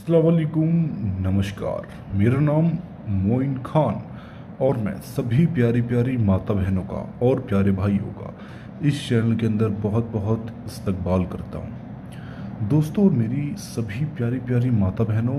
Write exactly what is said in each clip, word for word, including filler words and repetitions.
अस्सलाम वालेकुम, नमस्कार। मेरा नाम मोइन खान और मैं सभी प्यारी प्यारी माता बहनों का और प्यारे भाइयों का इस चैनल के अंदर बहुत बहुत इस्तकबाल करता हूँ। दोस्तों, मेरी सभी प्यारी प्यारी माता बहनों,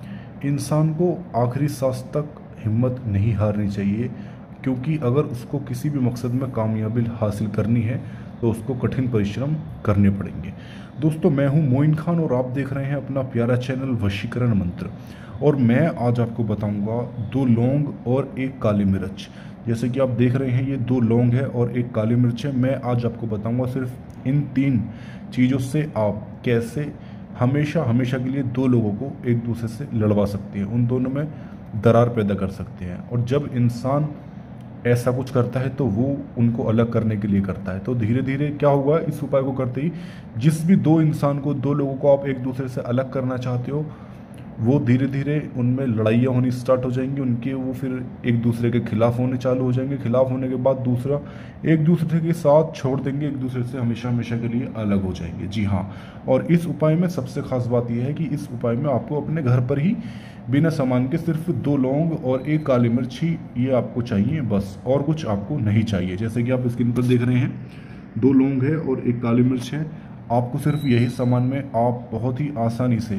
इंसान को आखिरी सांस तक हिम्मत नहीं हारनी चाहिए, क्योंकि अगर उसको किसी भी मकसद में कामयाबी हासिल करनी है तो उसको कठिन परिश्रम करने पड़ेंगे। दोस्तों, मैं हूं मोइन खान और आप देख रहे हैं अपना प्यारा चैनल वशीकरण मंत्र। और मैं आज आपको बताऊंगा दो लौंग और एक काली मिर्च। जैसे कि आप देख रहे हैं, ये दो लौंग है और एक काली मिर्च है। मैं आज आपको बताऊंगा सिर्फ इन तीन चीज़ों से आप कैसे हमेशा हमेशा के लिए दो लोगों को एक दूसरे से लड़वा सकते हैं, उन दोनों में दरार पैदा कर सकते हैं। और जब इंसान ऐसा कुछ करता है तो वो उनको अलग करने के लिए करता है। तो धीरे धीरे क्या हुआ, इस उपाय को करते ही जिस भी दो इंसान को, दो लोगों को आप एक दूसरे से अलग करना चाहते हो, वो धीरे धीरे उनमें लड़ाइयाँ होनी स्टार्ट हो जाएंगी, उनके वो फिर एक दूसरे के खिलाफ होने चालू हो जाएंगे। खिलाफ होने के बाद दूसरा एक दूसरे के साथ छोड़ देंगे, एक दूसरे से हमेशा हमेशा के लिए अलग हो जाएंगे। जी हाँ, और इस उपाय में सबसे खास बात यह है कि इस उपाय में आपको अपने घर पर ही बिना सामान के सिर्फ दो लौंग और एक काली मिर्च ही ये आपको चाहिए, बस और कुछ आपको नहीं चाहिए। जैसे कि आप स्क्रीन पर देख रहे हैं, दो लौंग है और एक काली मिर्च है। आपको सिर्फ यही सामान में आप बहुत ही आसानी से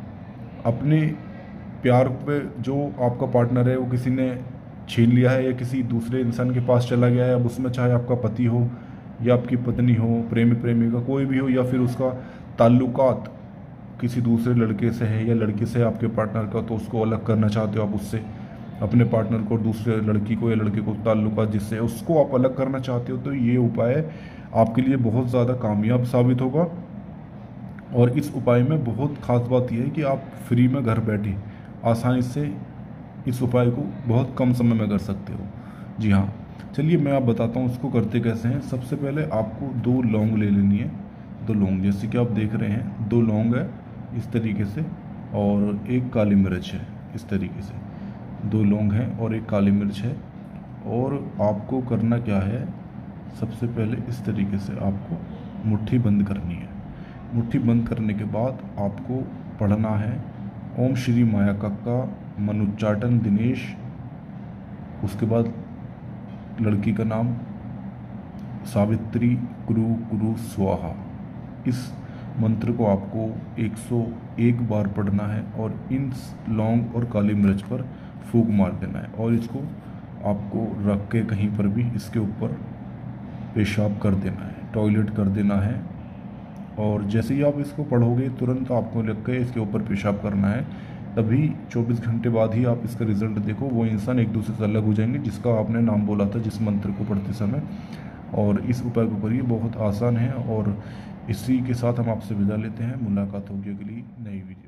अपने प्यार पे, जो आपका पार्टनर है वो किसी ने छीन लिया है या किसी दूसरे इंसान के पास चला गया है, अब उसमें चाहे आपका पति हो या आपकी पत्नी हो, प्रेमी प्रेमिका कोई भी हो, या फिर उसका ताल्लुकात किसी दूसरे लड़के से है या लड़की से आपके पार्टनर का, तो उसको अलग करना चाहते हो आप उससे, अपने पार्टनर को, दूसरे लड़की को या लड़के को ताल्लुकात जिससे है उसको आप अलग करना चाहते हो, तो ये उपाय आपके लिए बहुत ज़्यादा कामयाब साबित होगा। और इस उपाय में बहुत ख़ास बात यह है कि आप फ्री में घर बैठे आसानी से इस उपाय को बहुत कम समय में कर सकते हो। जी हाँ, चलिए मैं आप बताता हूँ इसको करते कैसे हैं। सबसे पहले आपको दो लौंग ले लेनी है। दो लौंग, जैसे कि आप देख रहे हैं, दो लौंग है इस तरीके से, और एक काली मिर्च है इस तरीके से। दो लौंग हैं और एक काली मिर्च है। और आपको करना क्या है, सबसे पहले इस तरीके से आपको मुट्ठी बंद करनी है। मुट्ठी बंद करने के बाद आपको पढ़ना है ओम श्री माया कक्का मनुच्चाटन दिनेश, उसके बाद लड़की का नाम सावित्री कुरु कुरु स्वाहा। इस मंत्र को आपको एक सौ एक बार पढ़ना है और इन लौंग और काली मिर्च पर फूंक मार देना है, और इसको आपको रख के कहीं पर भी इसके ऊपर पेशाब कर देना है, टॉयलेट कर देना है। और जैसे ही आप इसको पढ़ोगे तुरंत आपको लग के इसके ऊपर पेशाब करना है, तभी चौबीस घंटे बाद ही आप इसका रिजल्ट देखो, वो इंसान एक दूसरे से अलग हो जाएंगे जिसका आपने नाम बोला था जिस मंत्र को पढ़ते समय। और इस उपाय को करिए, बहुत आसान है। और इसी के साथ हम आपसे विदा लेते हैं। मुलाकात होगी अगली नई वीडियो।